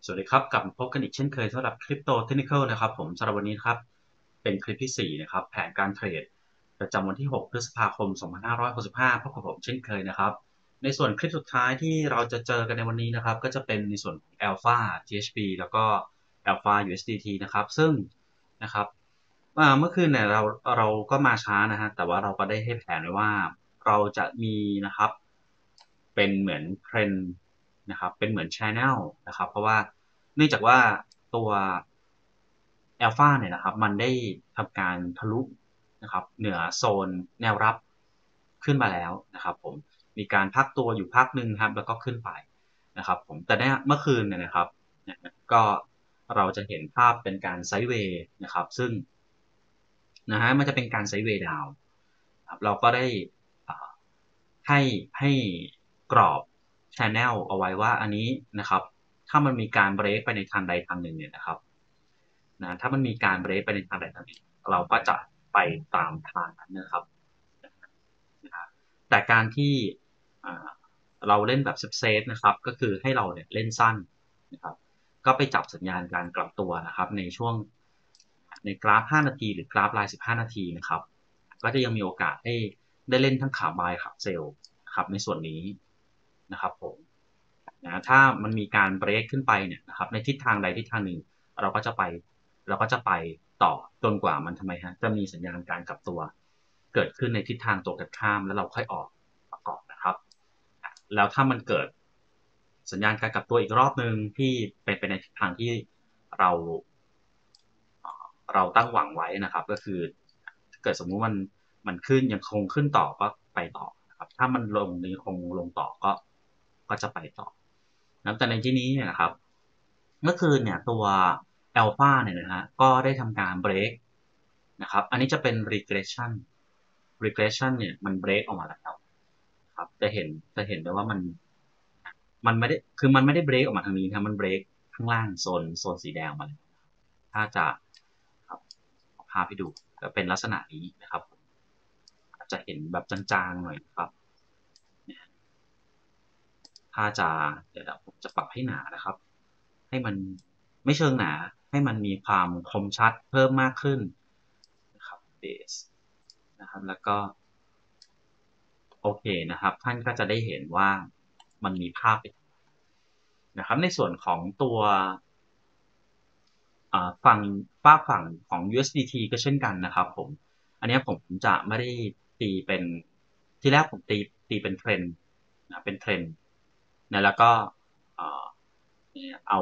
สวัสดีครับกลับมาพบกันอีกเช่นเคยสำหรับคริปโตเทคนิคนะครับผมสำหรับวันนี้ครับเป็นคลิปที่4นะครับแผนการเทรดประจำวันที่6พฤษภาคม2565พบกับผมเช่นเคยนะครับในส่วนคลิปสุดท้ายที่เราจะเจอกันในวันนี้นะครับก็จะเป็นในส่วนของ Alpha THB แล้วก็ Alpha USDT นะครับซึ่งนะครับเมื่อคืนเนี่ยเราก็มาช้านะฮะแต่ว่าเราก็ได้ให้แผนไว้ว่าเราจะมีนะครับเป็นเหมือนเทรนนะครับเป็นเหมือน Channel นะครับเพราะว่าเนื่องจากว่าตัว Alpha เนี่ยนะครับมันได้ทำการทะลุนะครับเหนือโซนแนวรับขึ้นมาแล้วนะครับผมมีการพักตัวอยู่พักหนึ่งครับแล้วก็ขึ้นไปนะครับผมแต่เนี่ยเมื่อคืนเนี่ยนะครับก็เราจะเห็นภาพเป็นการไซด์เวย์นะครับซึ่งนะฮะมันจะเป็นการไซด์เวย์ดาวครับเราก็ได้ให้ให้กรอบ Channel เอาไว้ว่าอันนี้นะครับถ้ามันมีการเบรกไปในทางใดทางหนึ่งเนี่ยนะครับถ้ามันมีการเบรกไปในทางใดทางหนึ่งเราก็จะไปตามทางนั้นนะครับนะแต่การที่เราเล่นแบบเซฟนะครับก็คือให้เราเนี่ยเล่นสั้นนะครับก็ไปจับสัญญาณการกลับตัวนะครับในช่วงในกราฟ5นาทีหรือกราฟราย15นาทีนะครับก็จะยังมีโอกาสให้ได้เล่นทั้งขาบายขาเซลล์นะครับในส่วนนี้นะครับผมถ้ามันมีการเบรกขึ้นไปเนี่ยนะครับในทิศทางใดทิศทางหนึ่งเราก็จะไปเราก็จะไปต่อจนกว่ามันทำไมฮะจะมีสัญญาณการกลับตัวเกิดขึ้นในทิศทางตรงกันข้ามแล้วเราค่อยออกประกอบนะครับแล้วถ้ามันเกิดสัญญาณการกลับตัวอีกรอบหนึ่งที่เป็นไปในทิศทางที่เราเราตั้งหวังไว้นะครับก็คือเกิดสมมุติมันขึ้นยังคงขึ้นต่อก็ไปต่อนะครับถ้ามันลงยังคงลงต่อก็จะไปต่อนะแต่ในที่นี้เนี่ยนะครับเมื่อคืนเนี่ยตัว Alpha เนี่ยนะฮะก็ได้ทำการเบรกนะครับอันนี้จะเป็น regression เนี่ยมันเบรกออกมาแล้วครับจะเห็นได้ว่ามันไม่ได้คือมันไม่ได้เบรกออกมาทางนี้นะมันเบรกข้างล่างโซนสีแดงมาเลยถ้าจะครับพาไปดูจะเป็นลักษณะนี้นะครับอาจจะเห็นแบบจางๆหน่อยครับถ้าจะเดี๋ยวผมจะปรับให้หนานะครับให้มันไม่เชิงหนาให้มันมีความคมชัดเพิ่มมากขึ้นนะครับเบสนะครับแล้วก็โอเคนะครับท่านก็จะได้เห็นว่ามันมีภาพนะครับในส่วนของตัวฝั่งฝั่งของ USDT ก็เช่นกันนะครับผมอันนี้ผมจะไม่ได้ตีเป็นที่แรกผมตีเป็นเทรนนะเป็นเทรนนะแล้วก็เอา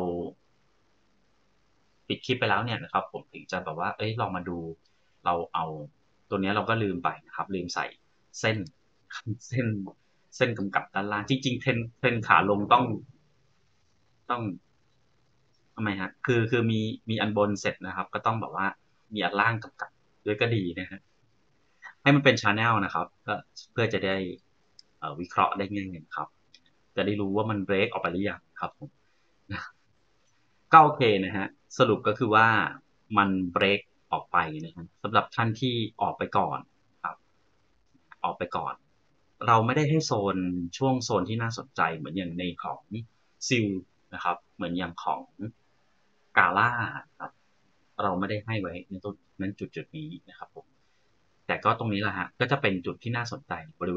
ปิดคลิปไปแล้วเนี่ยนะครับผมถึงจะแบบว่าเอ้ยลองมาดูเราเอาตัวนี้เราก็ลืมไปนะครับลืมใส่เส้นเส้นเส้นกำกับด้านล่างจริงๆเทรนขาลงต้องทำไมฮะคือมีอันบนเสร็จนะครับก็ต้องแบบว่ามีอันล่างกำกับด้วยก็ดีนะฮะให้มันเป็นชาแนลนะครับก็เพื่อจะได้วิเคราะห์ได้ง่ายๆครับจะได้รู้ว่ามันเบรกออกไปหรือยังครับผมก็โอเคนะฮะสรุปก็คือว่ามันเบรกออกไปนะฮะสำหรับท่านที่ออกไปก่อนครับออกไปก่อนเราไม่ได้ให้ช่วงโซนที่น่าสนใจเหมือนอย่างในของซิลนะครับเหมือนอย่างของกาล่าครับ เราไม่ได้ให้ไว้ในต้นนั้นจุดนี้นะครับผมแต่ก็ตรงนี้แหละฮะก็จะเป็นจุดที่น่าสนใจ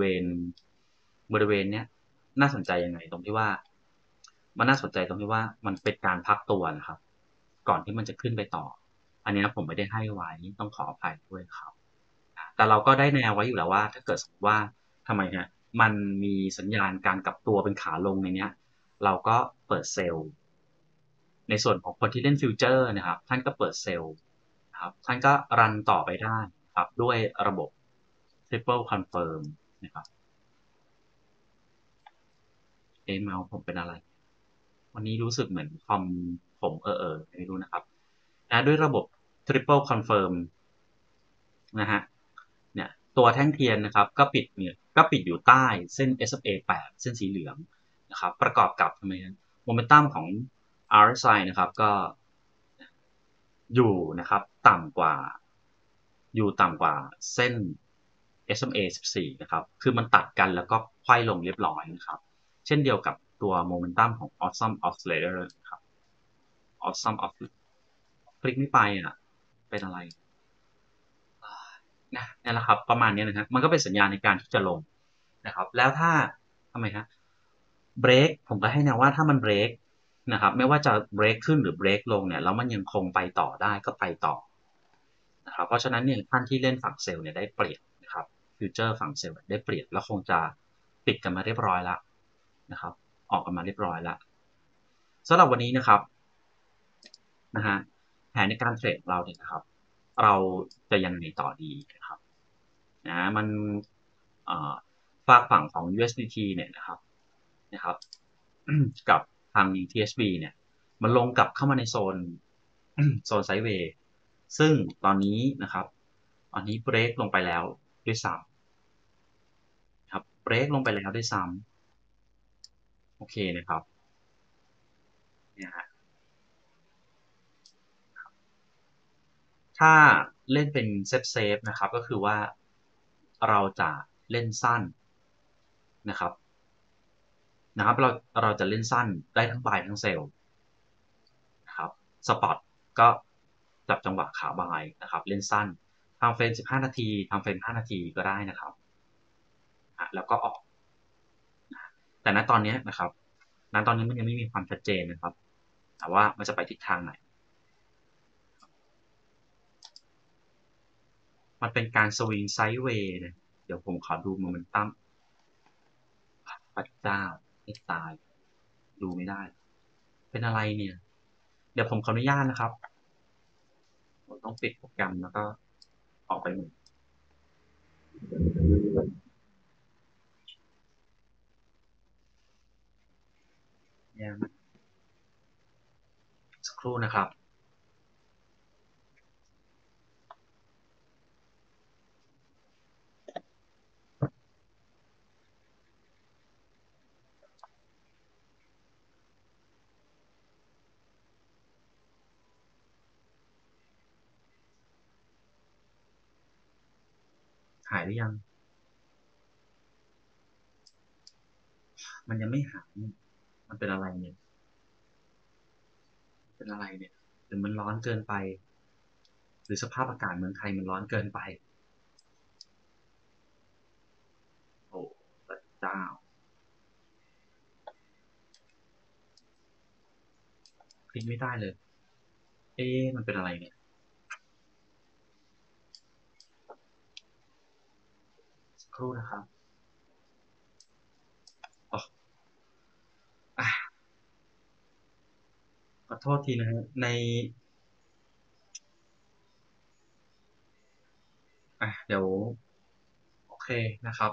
บริเวณเนี้ยน่าสนใจยังไงตรงที่ว่ามันน่าสนใจตรงที่ว่ามันเป็นการพักตัวนะครับก่อนที่มันจะขึ้นไปต่ออันนี้นะผมไม่ได้ให้ไว้ต้องขออภัยด้วยครับแต่เราก็ได้แนวไว้อยู่แล้วว่าถ้าเกิดสมมติว่าทำไมฮะมันมีสัญญาณการกลับตัวเป็นขาลงในเนี้ยเราก็เปิดเซลล์ในส่วนของคนที่เล่นฟิวเจอร์นะครับท่านก็เปิดเซลล์ ครับท่านก็รันต่อไปได้ครับด้วยระบบ Triple Confirm นะครับเมาส์ผมเป็นอะไรวันนี้รู้สึกเหมือนคอมผมไม่รู้นะครับด้วยระบบ Triple Confirm นะฮะเนี่ยตัวแท่งเทียนนะครับก็ปิดอยู่ใต้เส้น SMA 8เส้นสีเหลืองนะครับประกอบกับทำไมโมเมนตัมของ RSI นะครับก็อยู่นะครับต่ำกว่าเส้น SMA 14นะครับคือมันตัดกันแล้วก็ไขว้ลงเรียบร้อยนะครับเช่นเดียวกับตัวโมเมนตัมของ Awesome Oscillator นะครับ awesome of คลิกไม่ไปอ่ะเป็นอะไรนะนี่แหละครับประมาณนี้นะครับมันก็เป็นสัญญาณในการที่จะลงนะครับแล้วถ้าทำไมฮะเบรกผมก็ให้แนะว่าถ้ามันเบรกนะครับไม่ว่าจะเบรกขึ้นหรือเบรกลงเนี่ยแล้วมันยังคงไปต่อได้ก็ไปต่อนะครับเพราะฉะนั้นเนี่ยท่านที่เล่นฝั่งเซลล์เนี่ยได้เปรียบนะครับฟิวเจอร์ฝั่งเซลล์ได้เปรียบแล้วคงจะปิดกันมาเรียบร้อยแล้วนะครับออกกันมาเรียบร้อยแล้วสำหรับวันนี้นะครับนะฮะแผนในการเทรดของเราเนี่ยนะครับเราจะยังไงต่อดีนะครับมันฝากฝั่งของ USDT เนี่ยนะครับกับทาง THB เนี่ยมันลงกลับเข้ามาในโซนไซด์เวย์ซึ่งตอนนี้นะครับตอนนี้เบรกลงไปแล้วด้วยซ้ำครับเบรกลงไปแล้วด้วยซ้ำโอเคนะครับเนี่ยฮะถ้าเล่นเป็นเซฟนะครับก็คือว่าเราจะเล่นสั้นนะครับเราจะเล่นสั้นได้ทั้งบายทั้งเซลล์นะครับสปอตก็จับจังหวะขาบายนะครับเล่นสั้นทำเฟรม15นาทีทำเฟรม5นาทีก็ได้นะครับแล้วก็ออกแต่ณตอนนี้นะครับณตอนนี้มันยังไม่มีความชัดเจนนะครับแต่ว่ามันจะไปทิศทางไหนมันเป็นการสวิงไซด์เวย์นะเดี๋ยวผมขอดูโมเมนตัมพระเจ้าให้ตายดูไม่ได้เป็นอะไรเนี่ยเดี๋ยวผมขออนุญาตนะครับผมต้องปิดโปรแกรมแล้วก็ออกไปหนึ่งเนี่ยสักครู่นะครับหายหรือยังมันยังไม่หายมันเป็นอะไรเนี่ยเป็นอะไรเนี่ยหรือมันร้อนเกินไปหรือสภาพอากาศเมืองไทยมันร้อนเกินไปโอ้พระเจ้าคลิกไม่ได้เลยมันเป็นอะไรเนี่ยสักครู่นะครับอ๋ออ่ะขอโทษทีนะฮะเดี๋ยวโอเคนะครับ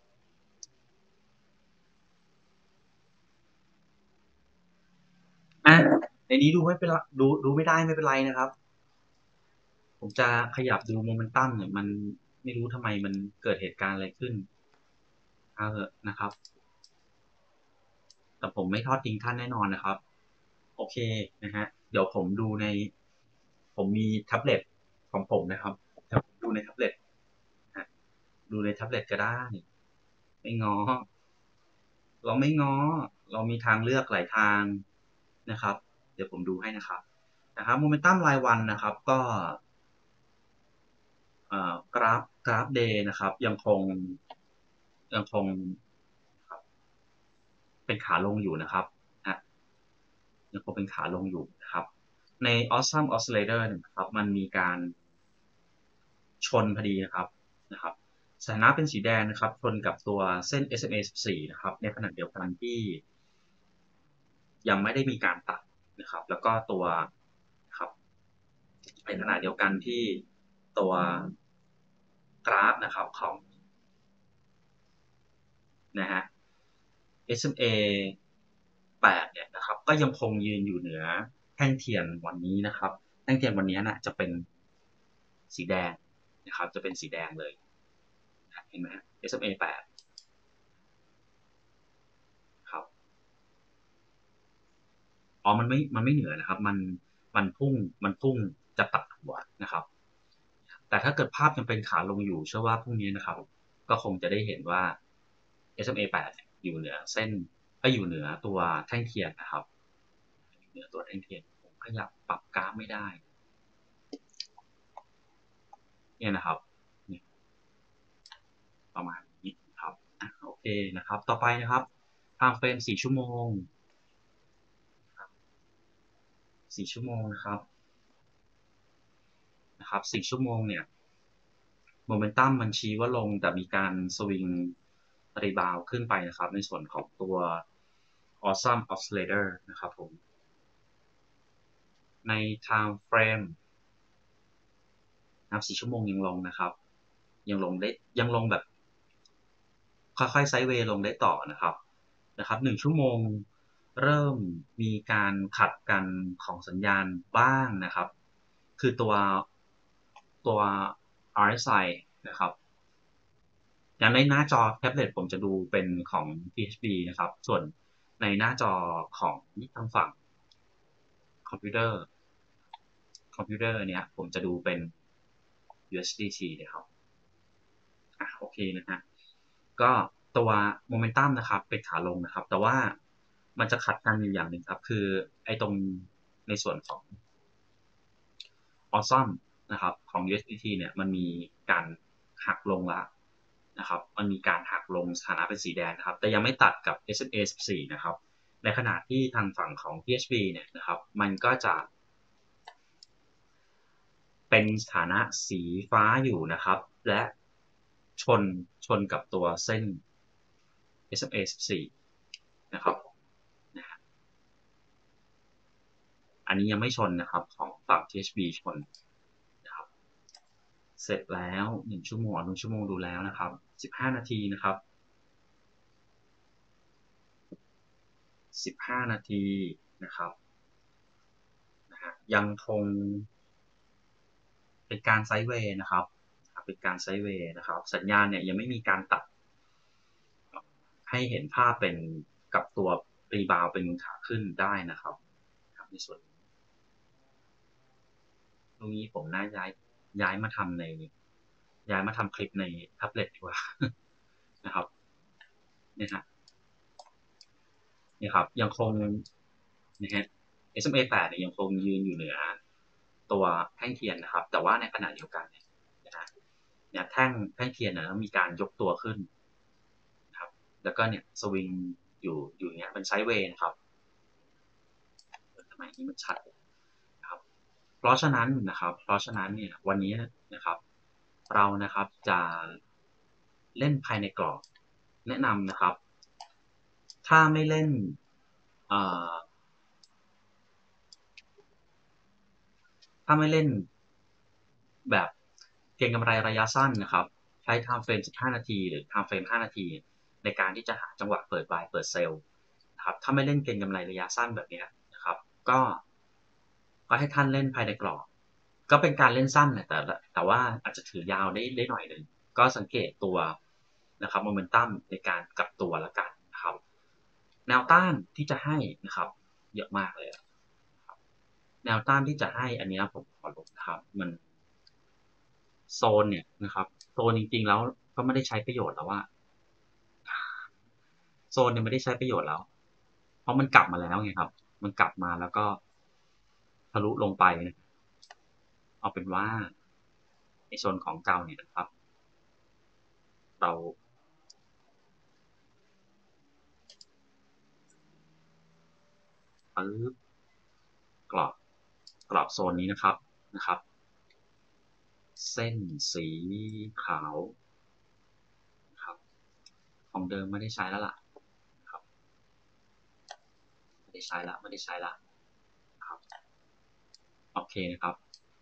อ่ะในนี้ดูไม่เป็นไรดูไม่ได้ไม่เป็นไรนะครับผมจะขยับดูโมเมนตัมเนี่ยมันไม่รู้ทำไมมันเกิดเหตุการณ์อะไรขึ้นเอาเถอะนะครับแต่ผมไม่ทอดทิ้งท่านแน่นอนนะครับโอเคนะฮะเดี๋ยวผมมีแท็บเล็ตของผมนะครับเดี๋ยวผมดูในแท็บเล็ตนะดูในแท็บเล็ตก็ได้ไม่ง้อเราไม่ง้อเรามีทางเลือกหลายทางนะครับเดี๋ยวผมดูให้นะครับโมเมนตัมรายวันนะครับก็กราฟเดย์นะครับยังคงเป็นขาลงอยู่นะครับนะยังคงเป็นขาลงอยู่นะครับใน Awesome Oscillator นะครับมันมีการชนพอดีนะครับสถานะเป็นสีแดงนะครับชนกับตัวเส้น SMA 14นะครับในขณะเดียวกันที่ยังไม่ได้มีการตัดนะครับแล้วก็ตัวครับในขณะเดียวกันที่ตัวกราฟนะครับของนะฮะ SMA 8เนี่ยนะครับก็ยังคงยืนอยู่เหนือแท่งเทียนวันนี้นะครับแท่งเทียนวันนี้นะจะเป็นสีแดงนะครับจะเป็นสีแดงเลยเห็นไหมฮะ SMA 8ครับอ๋อมันไม่เหนือนะครับมันพุ่งจะตัดหัวนะครับแต่ถ้าเกิดภาพยังเป็นขาลงอยู่เชื่อว่าพรุ่งนี้นะครับก็คงจะได้เห็นว่า SMA 8เนี่ยอยู่เหนือเส้นก็อยู่เหนือตัวแท่งเทียนนะครับเหนือตัวแท่งเทียนขยับปรับกราฟไม่ได้เนี่ยนะครับเนี่ยประมาณนี้ครับโอเคนะครับต่อไปนะครับไทม์เฟรม4 ชั่วโมง4 ชั่วโมงนะครับ4 ชั่วโมงเนี่ยโมเมนตัมมันชี้ว่าลงแต่มีการสวิงรีบาวขึ้นไปนะครับในส่วนของตัว Awesome Oscillator นะครับผมใน time frame นะครับ4 ชั่วโมงยังลงนะครับยังลงได้ยังลงแบบค่อยๆไซด์เวย์ลงได้ต่อนะครับ1 ชั่วโมงเริ่มมีการขัดกันของสัญญาณบ้างนะครับคือตัว RSI นะครับอย่างในหน้าจอแท็บเล็ตผมจะดูเป็นของ PHB นะครับส่วนในหน้าจอของทางฝั่งคอมพิวเตอร์เนี่ยผมจะดูเป็น USDT นะครับโอเคนะฮะก็ตัวโมเมนตัมนะครับเป็นขาลงนะครับแต่ว่ามันจะขัดกันอยู่อย่างหนึ่งครับคือไอ้ตรงในส่วนของ Awesome นะครับของ USDT เนี่ยมันมีการหักลงแล้วนะครับมันมีการหักลงสถานะเป็นสีแดงนะครับแต่ยังไม่ตัดกับ SMA 14นะครับในขณะที่ทางฝั่งของ PHB เนี่ยนะครับมันก็จะเป็นสถานะสีฟ้าอยู่นะครับและชนกับตัวเส้น SMA 14นะครับอันนี้ยังไม่ชนนะครับของฝั่ง THB ชนนะครับเสร็จแล้ว1 ชั่วโมง1 ชั่วโมงดูแล้วนะครับ15 นาทีนะครับ15 นาทีนะครับยังคงเป็นการไซด์เวย์นะครับเป็นการไซด์เวย์นะครับสัญญาณเนี่ยยังไม่มีการตัดให้เห็นภาพเป็นกับตัวรีบาวเป็นขาขึ้นได้นะครับในส่วนตรงนี้ผมน่าย้ายมาทำคลิปในแท็บเล็ตดีกว่านะครับเนี่ยฮะนี่ครับยังคงนะฮะ SMA 8เนี่ยยังคงยืนอยู่เหนือตัวแท่งเทียนนะครับแต่ว่าในขณะเดียวกันเนี่ยนะฮะเนี่ยแท่งเทียนเนี่ยมีการยกตัวขึ้นนะครับแล้วก็เนี่ยสวิงอยู่เนี้ยเป็นไซด์เวย์นะครับทำไมนี่มันชัดนะครับเพราะฉะนั้นเนี่ยวันนี้นะครับเรานะครับจะเล่นภายในกรอบแนะนำนะครับถ้าไม่เล่นเอ่อ ถ้าไม่เล่นแบบเก็งกำไรระยะสั้นนะครับใช้ time frame 15 นาทีหรือ time frame 5 นาทีในการที่จะหาจังหวะเปิด buy เปิดเซลล์นะครับถ้าไม่เล่นเก็งกำไรระยะสั้นแบบนี้นะครับก็ให้ท่านเล่นภายในกรอบก็เป็นการเล่นสั้นนะแต่ว่าอาจจะถือยาวได้หน่อยหนึ่งก็สังเกตตัวนะครับโมเมนตัมในการกลับตัวแล้วกันนะครับแนวต้านที่จะให้นะครับเยอะมากเลยแนวต้านที่จะให้อันนี้ผมขอลงนะครับมันโซนเนี่ยนะครับโซนจริงๆแล้วก็ไม่ได้ใช้ประโยชน์แล้วว่าโซนเนี่ยไม่ได้ใช้ประโยชน์แล้วเพราะมันกลับมาแล้วไงครับมันกลับมาแล้วก็ทะลุลงไปเอาเป็นว่าในโซนของเก่าเนี่ยนะครับเราปึ๊บกรอบโซนนี้นะครับเส้นสีขาวครับของเดิมไม่ได้ใช้แล้วล่ะครับไม่ได้ใช้ละครับโอเคนะครับ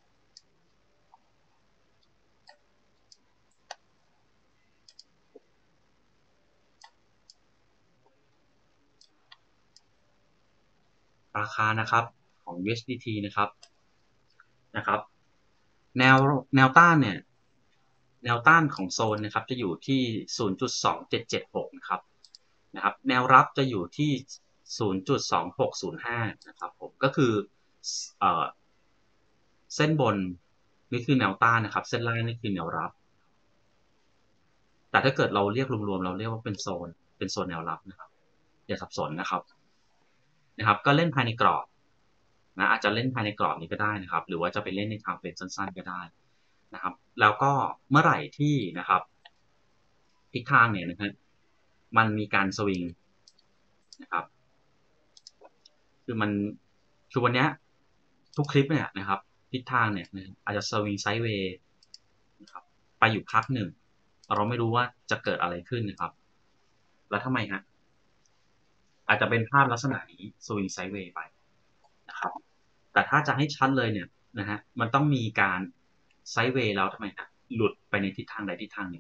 ราคานะครับของ USDT นะครับแนวต้านเนี่ยแนวต้านของโซนนะครับจะอยู่ที่ 0.2776 นะครับแนวรับจะอยู่ที่ 0.2605 นะครับผมก็คือเอ่อเส้นบนนี่คือแนวต้านนะครับเส้นล่างนี่คือแนวรับแต่ถ้าเกิดเราเรียกรวมๆเราเรียกว่าเป็นโซนแนวรับนะครับอย่าสับสนนะครับก็เล่นภายในกรอบนะอาจจะเล่นภายในกรอบนี้ก็ได้นะครับหรือว่าจะไปเล่นในทางเฟรมสั้นๆก็ได้นะครับแล้วก็เมื่อไหร่ที่นะครับทิศทางเนี่ยนะครับมันมีการสวิงนะครับคือมันคือวันนี้ทุกคลิปเนี่ยนะครับทิศทางเนี่ยอาจจะสวิงไซด์เวย์นะครับไปอยู่พักหนึ่งเราไม่รู้ว่าจะเกิดอะไรขึ้นนะครับแล้วทำไมฮะอาจจะเป็นภาพลักษณะนี้สวิงไซด์เวย์ไปนะครับแต่ถ้าจะให้ชัดเลยเนี่ยนะฮะมันต้องมีการไซด์เวย์แล้วทำไมฮะหลุดไปในทิศทางใดทิศทางหนึ่ง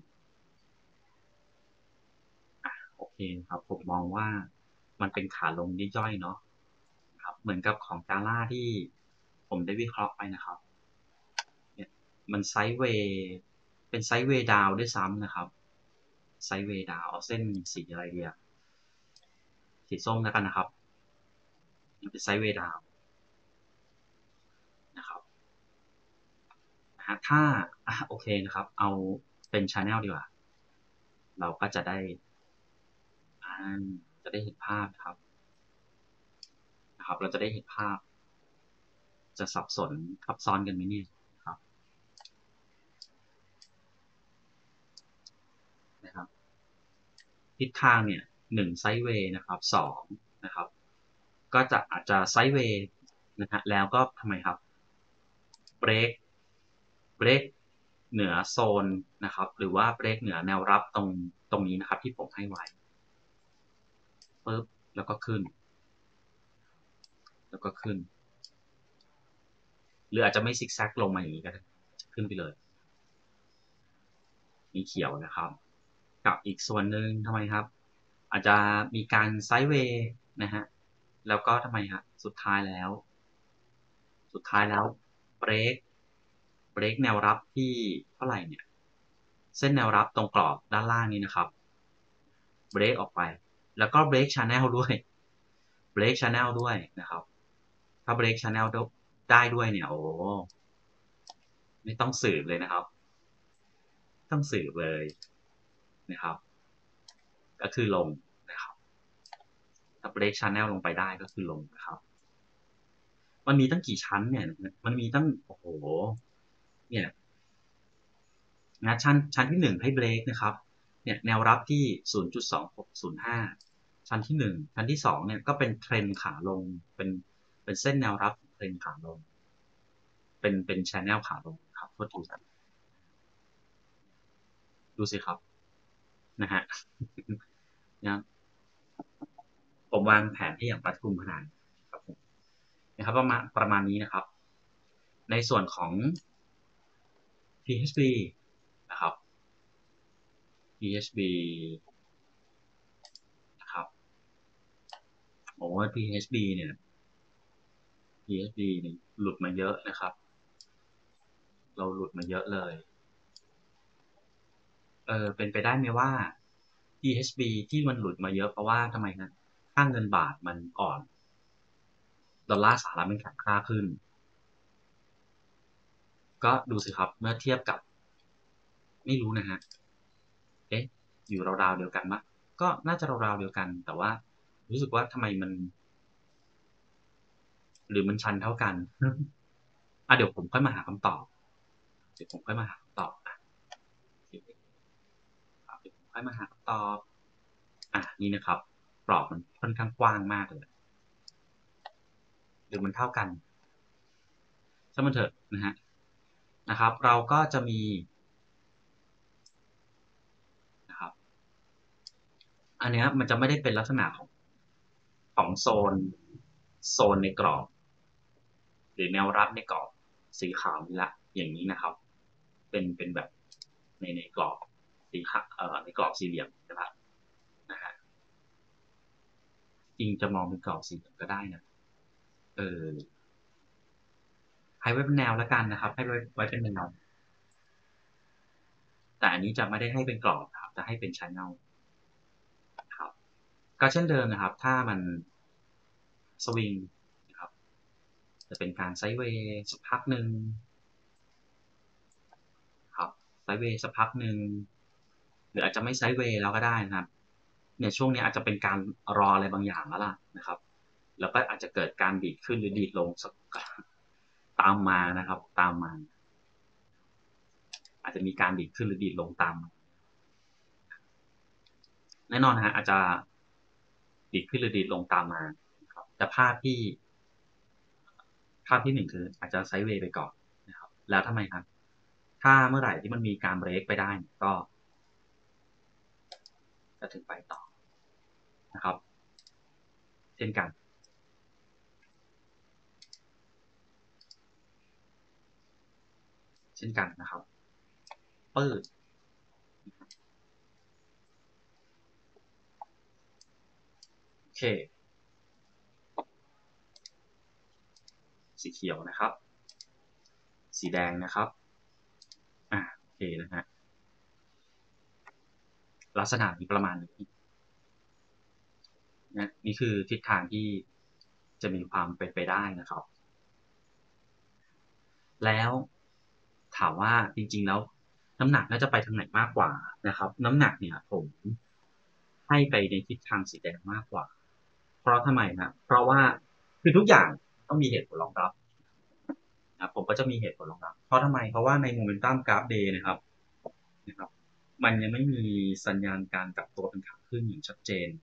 โอเคครับผมมองว่ามันเป็นขาลงย่อยๆเนาะครับเหมือนกับของกาล่าที่ผมได้วิเคราะห์ไปนะครับเนี่ยมันไซด์เวย์เป็นไซด์เวย์ดาวด้วยซ้ำนะครับไซด์เวย์ดาวเอาเส้นสีอะไรเดียสีส้มแล้วกันนะครับมันเป็นไซด์เวย์ดาวนะครับนะฮะถ้าโอเคนะครับเอาเป็น Channel ดีกว่าเราก็อ่าจะได้เห็นภาพนะครับเราจะได้เห็นภาพจะสับสนทับซ้อนกันไหมเนี่ยครับนะครับทิศทางเนี่ย1ไซด์เวย์นะครับ2นะครับก็จะอาจจะไซด์เวย์นะฮะแล้วก็ทำไมครับเบรกเบรกเหนือโซนนะครับหรือว่าเบรกเหนือแนวรับตรงนี้นะครับที่ผมให้ไว้ปึ๊บแล้วก็ขึ้นแล้วก็ขึ้นหรืออาจจะไม่ซิกแซกลงมาอย่างนี้ก็ได้ขึ้นไปเลยมีเขียวนะครับกับอีกส่วนหนึ่งทำไมครับอาจจะมีการไซด์เวย์นะฮะแล้วก็ทำไมฮะสุดท้ายแล้วเบรกเบรกแนวรับที่เท่าไหร่เนี่ยเส้นแนวรับตรงกรอบด้านล่างนี้นะครับเบรกออกไปแล้วก็เบรกชาแนลด้วยเบรกชาแนลด้วยนะครับถ้าเบรกชาแนลได้ด้วยเนี่ยโอ้ไม่ต้องสืบเลยนะครับต้องสืบเลยนะครับก็คือลงนะครับถ้าเบรกชาแนลลงไปได้ก็คือลงนะครับมันมีตั้งกี่ชั้นเนี่ยมันมีตั้งโอ้โหเนี่ยนะชั้นที่1ให้เบรกนะครับเนี่ยแนวรับที่0.2605ชั้นที่1ชั้นที่2เนี่ยก็เป็นเทรนขาลงเป็นเส้นแนวรับเทรนขาลงเป็นชแนลขาลงครับโทษทีดูสิครับนะฮะนะผมวางแผนที่อย่างรัดกุมขนาดครับผมนะครับประมาณนี้นะครับในส่วนของ PHB นะครับ PHB นะครับโอ้PHB เนี่ย PHB เนี่ยหลุดมาเยอะนะครับเราหลุดมาเยอะเลยเป็นไปได้ไหมว่า PHB ที่มันหลุดมาเยอะเพราะว่าทำไมนะค่าเงินบาทมันอ่อนดอลลาร์สหรัฐมันแข็งค่าขึ้นก็ดูสิครับเมื่อเทียบกับไม่รู้นะฮะเอ๊ะอยู่ราวๆเดียวกันมั้ยก็น่าจะราวๆเดียวกันแต่ว่ารู้สึกว่าทำไมมันหรือมันชันเท่ากันเดี๋ยวผมค่อยมาหาคำตอบเดี๋ยวผมค่อยมาหาคำตอบเดี๋ยวผมค่อยมาหาคำตอบนี่นะครับกรอบมันค่อนข้างกว้างมากเลยหรือมันเท่ากันช่างมันเถอะนะฮะนะครับเราก็จะมีนะครับอันนี้มันจะไม่ได้เป็นลักษณะของโซนในกรอบหรือแนวรับในกรอบสีขาวนี่ละอย่างนี้นะครับเป็นแบบในกรอบสีขาวในกรอบสี่เหลี่ยมนะครับนะฮะจริงจะมองเป็นกรอบสี่เหลี่ยมก็ได้นะเออให้ไว้เป็นแนวแล้วกันนะครับให้ไว้เป็นแนวแต่อันนี้จะไม่ได้ให้เป็นกรอบครับจะให้เป็น channel ครับก็เช่นเดิมนะครับถ้ามันสวิงนะครับจะเป็นการไซด์เวย์สักพักหนึ่งครับไซด์เวย์สักพักหนึ่งหรืออาจจะไม่ไซด์เวย์แล้วก็ได้นะครับเนี่ยช่วงนี้อาจจะเป็นการรออะไรบางอย่างแล้วล่ะนะครับแล้วก็อาจจะเกิดการดีดขึ้นหรือดีดลงสักตามมานะครับตามมาอาจจะมีการดีดขึ้นหรือดีดลงตามมาแน่นอนฮะอาจจะดีดขึ้นหรือดีดลงตามมาครับแต่ภาพที่หนึ่งคืออาจจะไซด์เวย์ไปก่อนนะครับแล้วทำไมครับถ้าเมื่อไหร่ที่มันมีการเบรกไปได้ก็จะถึงไปต่อนะครับเช่นกันนะครับปืดโอเคสีเขียวนะครับสีแดงนะครับโอเคนะฮะลักษณะมีประมาณนี้นะนี่คือทิศทางที่จะมีความเป็นไปได้นะครับแล้วถามว่าจริงๆแล้วน้ำหนักน่าจะไปทางไหนมากกว่านะครับน้ำหนักเนี่ยผมให้ไปในทิศทางสีแดงมากกว่าเพราะทำไมนะเพราะว่าคือทุกอย่างต้องมีเหตุผลรองรับนะผมก็จะมีเหตุผลรองรับเพราะทำไมเพราะว่าในโมเมนตัมกราฟเดย์นะครับมันยังไม่มีสัญญาณการกลับตัวเป็นขาขึ้นอย่างชัดเจน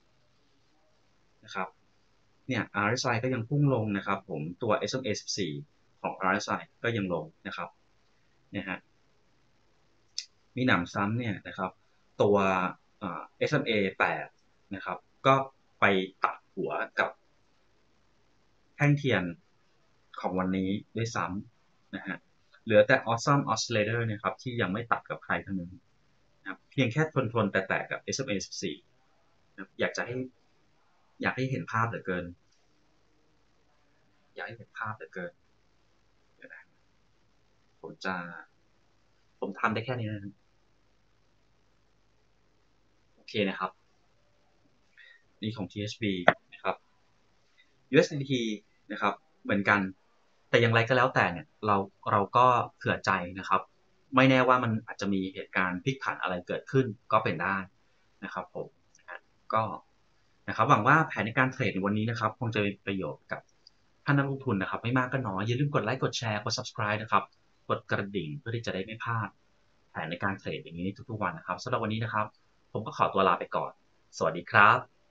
นะครับเนี่ย RSI ก็ยังพุ่งลงนะครับผมตัว SMA 14ของ RSI ก็ยังลงนะครับเนี่ยฮะมีหนำซ้ำเนี่ยนะครับตัวSMA 8นะครับก็ไปตัดหัวกับแท่งเทียนของวันนี้ด้วยซ้ำนะฮะเหลือแต่ Awesome Oscillator เนี่ยครับที่ยังไม่ตัดกับใครทั้งนั้นนะครับเพียงแค่ทนแต่กับ SMA 14นะอยากให้เห็นภาพเหลือเกินอยากให้เห็นภาพเหลือเกินเดี๋ยวนะผมจะผมทำได้แค่นี้นะโอเคนะครับนี่ของ THB นะครับ USDT นะครับเหมือนกันแต่อย่างไรก็แล้วแต่เนี่ยเราก็เผื่อใจนะครับไม่แน่ว่ามันอาจจะมีเหตุการณ์พลิกผันอะไรเกิดขึ้นก็เป็นได้นะครับผมก็นะครับหวังว่าแผนในการเทรดในวันนี้นะครับคงจะเป็นประโยชน์กับท่านนักลงทุนนะครับไม่มากก็น้อยอย่าลืมกดไลค์กดแชร์กด subscribe นะครับกดกระดิ่งเพื่อที่จะได้ไม่พลาดแผนในการเทรดอย่างนี้ทุกๆวันนะครับสำหรับวันนี้นะครับผมก็ขอตัวลาไปก่อนสวัสดีครับ